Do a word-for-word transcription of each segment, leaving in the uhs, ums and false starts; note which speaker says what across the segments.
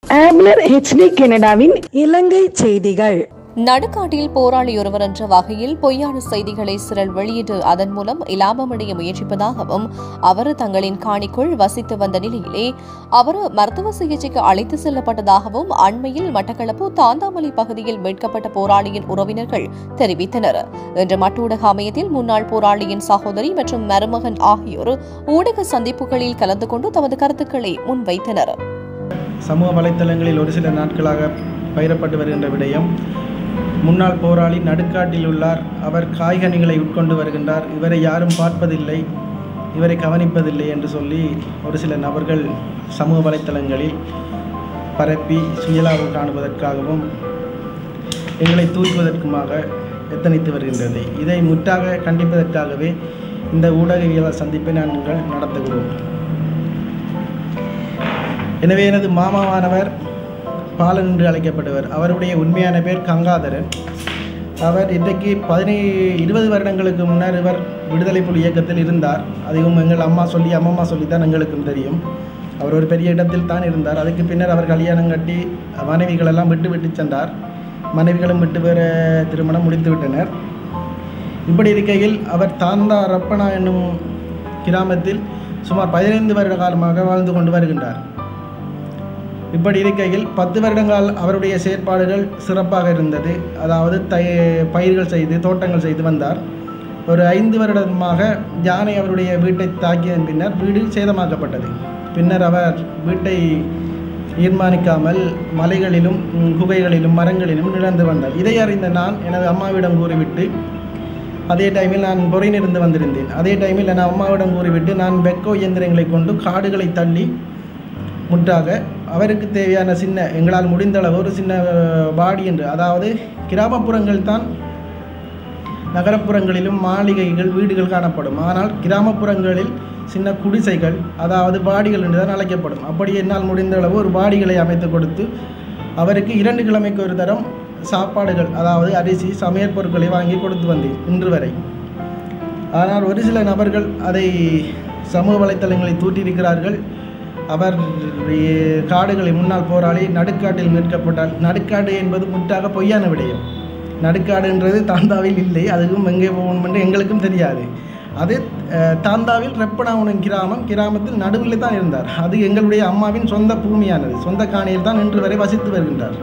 Speaker 1: ஆம்லர் HD கனடாவின் இலங்கை செய்திகள்.
Speaker 2: நடுக்காட்டில் போராளி ஒருவர் என்ற வகையில் பொய்யான செய்திகளை சிலர் வெளியிட்டு அதன் மூலம் இலாபமடைய முயற்சிப்பதாகவும் அவர் தங்களின் காணிக்குள் வசித்து வந்த நிலையிலே அவர் மருத்துவ சிகிச்சைக்கு அழைத்து செல்லப்பட்டதாகவும் அண்மையில் மட்டக்களப்பு தாந்தாமலை பகுதியில் மீட்கப்பட்ட போராளியின் உறவினர்கள் தெரிவித்தனர். இன்று மட்டூடக அமையத்தில் முன்னாள் போராளியின் சகோதரி மற்றும் மருமகன் ஆகியோர் ஊடக சந்திப்புகளில் கலந்து கொண்டு தமது கருத்துக்களை முன்வைத்தனர்.
Speaker 3: சமூக வலைத்தளங்களில் ஒரு சில நாட்களாக பயிரப்பட்டு வருகின்ற விடயம், முன்னாள் போராளி நடுக்காட்டில் உள்ளார், அவர் காய்கனிகளை உட்கொண்டு வருகின்றார், இவரை யாரும் பார்ப்பதில்லை, இவரை கவனிப்பதில்லை என்று சொல்லி ஒரு சில நபர்கள் சமூக வலைத்தளங்களில் பரப்பி சுயலாபம் காணுவதற்காகவும் எங்களை தூக்குவதற்குமாக எத்தனித்து வருகின்றது. இதை முற்றாக கண்டிப்பதற்காகவே இந்த ஊடகவியலாளர் சந்திப்பை நாங்கள் நடத்துகிறோம். எனவே எனது மாமாவானவர் பாலன் என்று அழைக்கப்பட்டவர். அவருடைய உண்மையான பேர் கங்காதரன். அவர் இன்றைக்கு பதினேழு இருபது வருடங்களுக்கு முன்னர் இவர் விடுதலை புலி இயக்கத்தில் இருந்தார். அதுவும் எங்கள் அம்மா சொல்லி அம்மம்மா சொல்லித்தான் எங்களுக்கும் தெரியும். அவர் ஒரு பெரிய இடத்தில் தான் இருந்தார். அதுக்கு பின்னர் அவர் கல்யாணம் கட்டி மனைவிகளெல்லாம் விட்டு விட்டு சென்றார். மனைவிகளும் விட்டு வேற திருமணம் முடித்து விட்டனர். இப்படி இருக்கையில் அவர் தாந்தா ரப்பனா என்னும் கிராமத்தில் சுமார் பதினைந்து வருட காலமாக வாழ்ந்து கொண்டு வருகின்றார். இப்படி இருக்கையில் பத்து வருடங்கள் அவருடைய செயற்பாடுகள் சிறப்பாக இருந்தது. அதாவது தை பயிர்கள் செய்து தோட்டங்கள் செய்து வந்தார். ஒரு ஐந்து வருடமாக யானை அவருடைய வீட்டை தாக்கியதன் பின்னர் வீடு சேதமாக்கப்பட்டது. பின்னர் அவர் வீட்டை தீர்மானிக்காமல் மலைகளிலும் குகைகளிலும் மரங்களிலும் நிழந்து வந்தார். இதை அறிந்த நான் எனது அம்மாவிடம் கூறிவிட்டு, அதே டைமில் நான் பொறையிலிருந்து வந்திருந்தேன். அதே டைமில் என் அம்மாவிடம் கூறிவிட்டு நான் பெக்கோ இயந்திரங்களை கொண்டு காடுகளை தள்ளி முற்றாக அவருக்கு தேவையான சின்ன எங்களால் முடிந்தளவு ஒரு சின்ன பாடி என்று, அதாவது கிராமப்புறங்கள் தான் நகரப்புறங்களிலும் மாளிகைகள் வீடுகள் காணப்படும். ஆனால் கிராமப்புறங்களில் சின்ன குடிசைகள், அதாவது பாடிகள் என்று தான் அழைக்கப்படும். அப்படி என்னால் முடிந்தளவு ஒரு பாடிகளை அமைத்து கொடுத்து அவருக்கு இரண்டு கிழமைக்கு ஒரு தரம் சாப்பாடுகள், அதாவது அரிசி சமையல் பொருட்களை வாங்கி கொடுத்து வந்தேன் இன்று வரை. ஆனால் ஒரு சில நபர்கள் அதை சமூக வலைத்தளங்களை தூட்டியிருக்கிறார்கள். அவர் காடுகளை முன்னால் போராளி நடுக்காட்டில் மீட்கப்பட்டால், நடுக்காடு என்பது முற்றாக பொய்யான விடயம். நடுக்காடுன்றது தாந்தாவில் இல்லை, அதுவும் எங்கே போகணும் என்று எங்களுக்கும் தெரியாது. அது தாந்தாவில் ரெப்பனாவுடன் கிராமம், கிராமத்தில் நடுவில் தான் இருந்தார். அது எங்களுடைய அம்மாவின் சொந்த பூமியானது, சொந்த காணியில் தான் இன்று வரை வசித்து வருகின்றார்.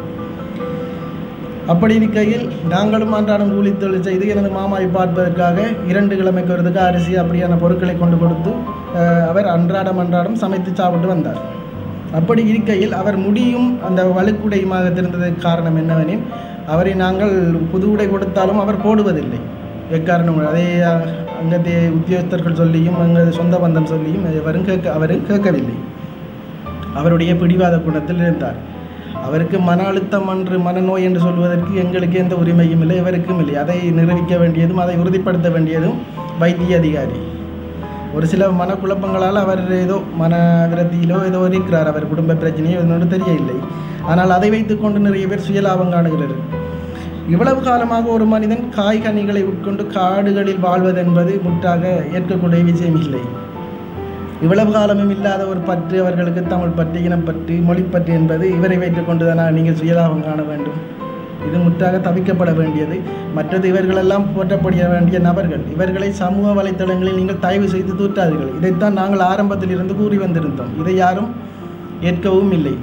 Speaker 3: அப்படி இருக்கையில் நாங்களும் அன்றாடம் கூலி தொழில் செய்து எனது மாமாவை பார்ப்பதற்காக இரண்டு கிழமைக்கு வரதுக்கு அரிசி அப்படியான பொருட்களை கொண்டு கொடுத்து அவர் அன்றாடம் அன்றாடம் சமைத்து சாப்பிட்டு வந்தார். அப்படி இருக்கையில் அவர் முடியும் அந்த வழுக்குடையுமாக இருந்ததற்கு காரணம் என்னவெனில், அவரை நாங்கள் புது உடை கொடுத்தாலும் அவர் போடுவதில்லை. எக்காரணம் அதே அங்கத்தே உத்தியோகஸ்தர்கள் சொல்லியும் அங்கே சொந்த பந்தம் சொல்லியும் அவரும் கேட்க அவரும் கேட்கவில்லை. அவருடைய பிடிவாத குணத்தில் இருந்தார். அவருக்கு மன அழுத்தம் என்று மனநோய் என்று சொல்வதற்கு எங்களுக்கு எந்த உரிமையும் இல்லை, இவருக்கும் இல்லை. அதை நிரூபிக்க வேண்டியதும் அதை உறுதிப்படுத்த வேண்டியதும் வைத்திய அதிகாரி. ஒரு சில மனக்குழப்பங்களால் அவர் ஏதோ மன விரத்தியிலோ ஏதோ இருக்கிறார். அவர் குடும்ப பிரச்சனையோ என்னோடு தெரியவில்லை. ஆனால் அதை வைத்துக்கொண்டு நிறைய பேர் சுயலாபம் காணுகிறார். இவ்வளவு காலமாக ஒரு மனிதன் காய்கனிகளை உட்கொண்டு காடுகளில் வாழ்வது என்பது முற்றாக ஏற்கக்கூடிய விஷயம் இல்லை. இவ்வளவு காலமும் இல்லாத ஒரு பற்று அவர்களுக்கு தமிழ் பற்று, இனம் பற்று, மொழிப்பற்று என்பது இவரை வைத்துக் கொண்டுதான் நீங்கள் சுயலாபம் காண வேண்டும். இது முற்றாக தவிக்கப்பட வேண்டியது. மற்றது இவர்களெல்லாம் போற்றப்பட வேண்டிய நபர்கள். இவர்களை சமூக வலைத்தளங்களில் நீங்கள் தயவு செய்து தூற்றாதீர்கள். இதைத்தான் நாங்கள் ஆரம்பத்தில் இருந்து கூறி வந்திருந்தோம். இதை யாரும் ஏற்கவும் இல்லை.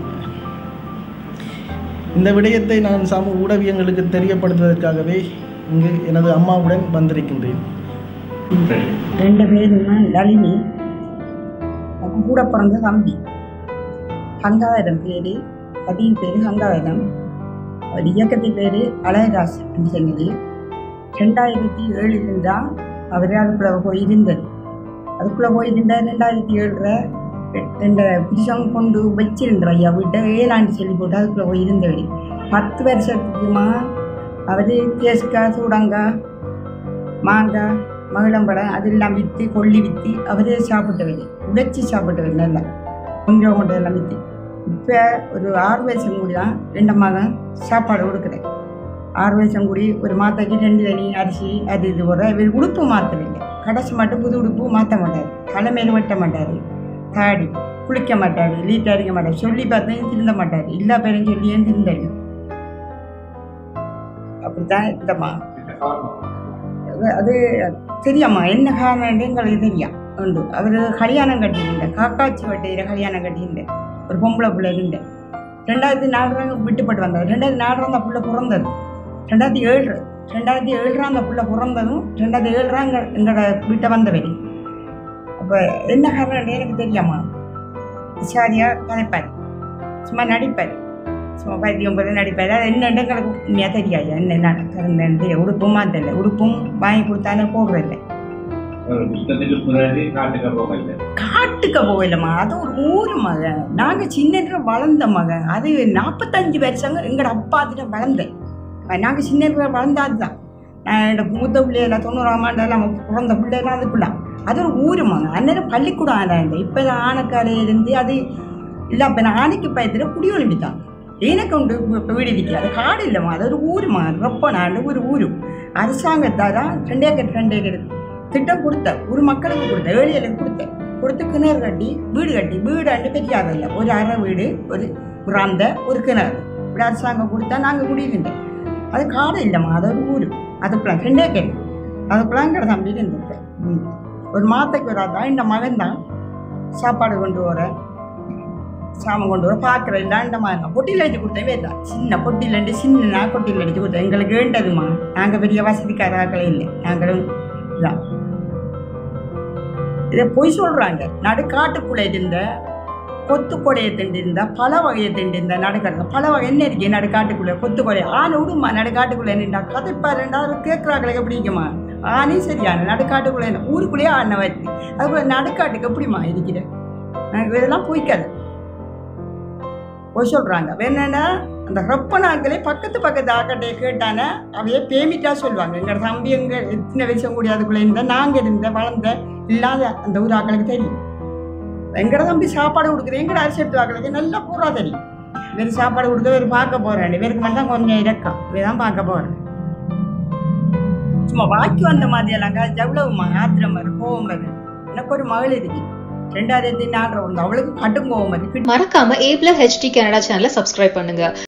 Speaker 3: இந்த விடயத்தை நான் சமூக ஊடகங்களுக்கு தெரியப்படுத்துவதற்காகவே இங்கு எனது அம்மாவுடன் வந்திருக்கின்றேன்.
Speaker 4: ரெண்டு பேரும் நளினி, கூட பிறந்த தம்பி ஹங்காவரம் பேர், பதிவு பேர் ஹங்காவரம். அவர் இயக்கத்தின் பேர் அழகராஜ் என்று சொன்னது. ரெண்டாயிரத்தி ஏழில் தான் அவர் அதுக்குள்ளே போயிருந்தார். அதுக்குள்ளே போயிருந்தார் ரெண்டாயிரத்தி ஏழில் ரெண்டு புருஷங்க கொண்டு வச்சிருந்தார். ஐயா வீட்டை ஏழாண்டு சொல்லி போட்டு அதுக்குள்ளே போயிருந்தவர். பத்து வருஷத்துக்குமா அவர் தேஸ்காய், சூடங்காய், மாங்காய், மகிழம்பழம் அதெல்லாம் விற்று கொல்லி விற்று அவரே சாப்பிட்டவர், உடைச்சி சாப்பிட்டவர் நல்லா கொஞ்சம் கொண்டு எல்லாம் விற்று. இப்போ ஒரு ஆறு வயசம் கூடி தான் ரெண்டு மகன் சாப்பாடு கொடுக்குறேன். ஆறு வயசம் கூடி ஒரு மாத்தைக்கு ரெண்டு தனி அரிசி அது இது போடுற. இவர் உடுப்பு மாற்றவில்லை, கடைசி மட்டும் புது உடுப்பு மாற்ற மாட்டார், தலைமையில் வெட்ட மாட்டார், தாடி குளிக்க மாட்டார், லீட் அடிக்க மாட்டார், சொல்லி பார்த்தேன் திருந்த மாட்டார், எல்லா பேரும் சொல்லியே திருந்தாரு. அப்படித்தான் இருந்தம்மா. அது தெரியாம்மா என்ன காரணம் எங்களுக்கு தெரியும் உண்டு. அவர் கல்யாணம் கட்டியிருந்தேன், காக்காச்சி வட்டியில் கல்யாணம் கட்டியிருந்தேன், ஒரு பொம்பளை பிள்ளை இருந்தேன். ரெண்டாயிரத்தி நாலு விட்டுப்பட்டு வந்தார். ரெண்டாயிரத்தி நாலு அந்த பிள்ளை பிறந்தது ரெண்டாயிரத்தி ஏழு ரெண்டாயிரத்தி ஏழு அந்த பிள்ளை பிறந்ததும் ரெண்டாயிரத்தி ஏழு எங்க எங்களோட வீட்டை வந்தவரி. அப்போ என்ன காரணம் எனக்கு தெரியாமா. விசாரியாக கதைப்பார், சும்மா நடிப்பார், சும்மா பதி ஒன்பது நடிப்பார். அது என்ன எங்களுக்கு உண்மையாக தெரியாது என்ன நடக்கிறேன். உடுப்புமா தெரியல, உடுப்பும் வாங்கி கொடுத்தானே போடுறதில்லை. காட்டுக்க போகலம்மா, அது ஒரு ஊர் மகன். நாங்கள் சின்ன வளர்ந்த மகன். அது நாற்பத்தஞ்சு வருஷங்க எங்களோட அப்பா அதில் வளர்ந்தேன். நாங்கள் சின்ன வளர்ந்தாது தான். நான் என்னோட மூத்த பிள்ளையெல்லாம் தொண்ணூறாம் ஆண்டெல்லாம் பிறந்த பிள்ளைலாம் அது பிள்ளை. அது ஒரு ஊர் மகன். அந்நேரம் பள்ளிக்கூடம் ஆனாங்க. இப்போ ஆனைக்காலையிலேருந்து அது இல்லை. அப்போ நான் ஆனைக்கு பயத்தில் குடி ஒளிம்பித்தான் எனக்கு உண்டு. இப்போ வீடு இருக்கு, அது காடு இல்லைம்மா, அது ஒரு ஊர் மகன். ரொம்ப நாள் ஒரு ஊர் அரசாங்கத்தால் தான் ரெண்டு ஏக்கர் ரெண்டு ஏக்கர் திட்டம் கொடுத்த ஒரு மக்களுக்கு கொடுத்த ஏழைகளுக்கு கொடுத்த கொடுத்து கிணறு கட்டி வீடு கட்டி வீடு அண்டு பெரியாதில்லை. ஒரு அரை வீடு, ஒரு பிராந்த, ஒரு கிணறு இப்படி அரசாங்கம் கொடுத்தா நாங்கள் குடியிருந்தேன். அது காடு இல்லைம்மா, அது ஒரு ஊர். அதுக்குலாம் ரெண்டே கேள்வி அதுக்குலாம் கிட தம்பி இருந்திருக்கேன். ஒரு மாதத்துக்கு வராதான் இந்த மகன் தான் சாப்பாடு கொண்டு வர, சாமம் கொண்டு வர, பார்க்குற இல்லை இந்த மகன் தான். பொட்டியில் அடித்து கொடுத்தவே தான், சின்ன பொட்டியில் அடித்து சின்ன கொட்டியில் அடித்து கொடுத்தேன். எங்களுக்கு வேண்டதுமா, நாங்கள் பெரிய வசதிக்காரர்களே இல்லை, நாங்களும் இதான். இதை பொய் சொல்கிறாங்க. நடுக்காட்டுக்குள்ளே இருந்த கொத்து கொடையை திண்டிருந்தா, பல வகையை திண்டிருந்தா நடுக்காட்டு பல வகை என்ன இருக்கே நடுக்காட்டுக்குள்ளே கொத்து கொடை ஆனை விடுமா. நடுக்காட்டுக்குள்ளே நின்றா கதைப்பாருண்டா கேட்குறாங்களே எப்படிங்கம்மா. ஆனே சரியான நடுக்காட்டுக்குள்ளே என்ன ஊருக்குள்ளேயே ஆனை வச்சு அதுக்குள்ளே நடுக்காட்டுக்கு எப்படிம்மா இருக்கிற. இதெல்லாம் பொய்க்காது, பொய் சொல்கிறாங்க. வேணுன்னா அந்த ரொப்பனாக்களே பக்கத்து பக்கத்து ஆக்கட்டையை கேட்டானே அவையே பேமிட்டா சொல்லுவாங்க. எங்கள் தம்பி எங்கள் எத்தனை வருஷம் கூடிய அதுக்குள்ளே இருந்தால் நாங்கள் இருந்த வளர்ந்த இல்லாத அந்த ஊர் ஆக்களுக்கு தெரியும். எங்கட தம்பி சாப்பாடு கொடுக்குறேன், எங்கட அரிசி எடுத்து ஆக்களுக்கு நல்லா பூரா தெரியும். வேறு சாப்பாடு கொடுக்க வேறு பார்க்க போகிறேன், வேருக்கு மட்டும் தான் கொஞ்சம் இறக்கம், இதான் பார்க்க போகிறேன். சும்மா வாக்கி வந்த மாதிரியெல்லாம் எவ்வளவுமா ஆத்திரம் வரும், கோவம் வரும். எனக்கு ஒரு மகள் இருக்கு ரெண்டாயிரத்தி நாலு வந்து அவளுக்கு கடும் கோவம் வருது.
Speaker 5: மறக்காம ஏ பிளஸ் ஹெச்டி கனடா சேனலை சப்ஸ்கிரைப் பண்ணுங்க.